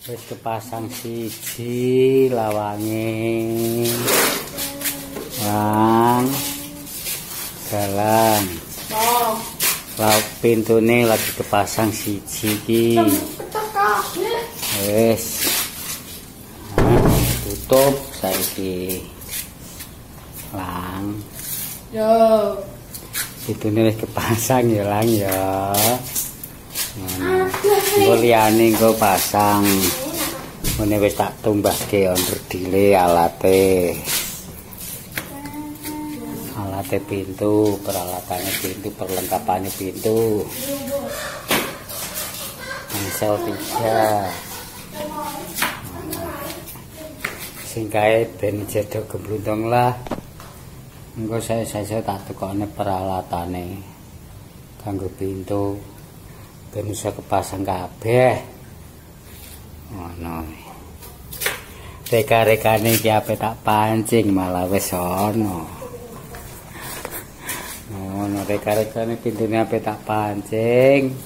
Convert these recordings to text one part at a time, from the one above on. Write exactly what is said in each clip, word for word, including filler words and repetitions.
Wis kepasang siji lawange. Lang. Jalan. Oh. Lah pintune lagi kepasang siji iki. Wis. Nah, tutup saiki. Lang. Yo. Pintune wis kepasang ya, Lang ya. Ngono. Engko liyane engko pasang. Ngene wis tak tumbahke onderdile alate. Alate pintu, peralatannya pintu, perlengkapannya pintu. Engsel tiga. Sing kae ben jedo gemblundong lah. Engko saya-saya tak tukone peralatane kanggo pintu. Ben bisa kepasang kabeh. Ngono. Reka-rekane iki ape tak pancing malah wis ana. Ngono reka-rekane pintune ape tak pancing.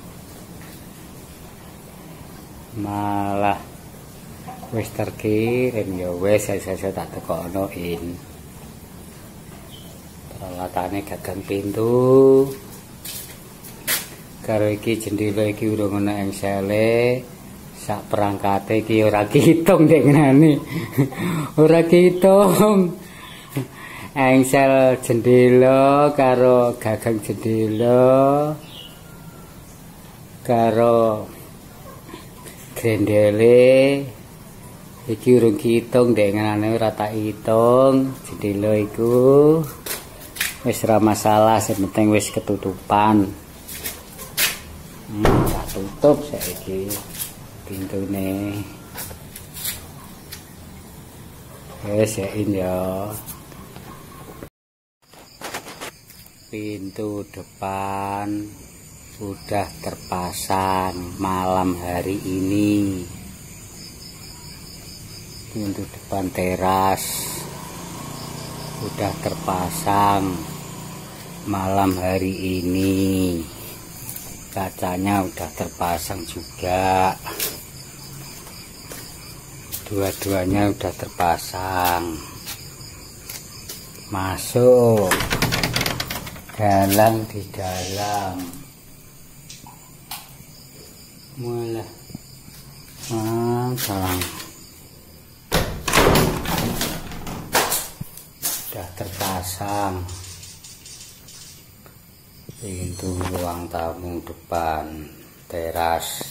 Malah wis terkirim ya wis saya tak tekono in. Peralatane gagang pintu. Karo iki jendela iki urung ana engsele, sak perangkate iki ora kitung dengenane. Ora kitung. Engsel jendela karo gagang jendela karo grendele iki urung kitung dengenane ora tak hitung. Jendela iku wis ora masalah, sing penting wis ketutupan. Hmm, tak tutup saiki pintune. Wes ya ini ya. Pintu depan sudah terpasang malam hari ini. Pintu depan teras sudah terpasang malam hari ini. Kacanya udah terpasang juga, dua-duanya udah terpasang. Masuk dalam di dalam mulai ah salah udah terpasang. Pintu ruang tamu depan teras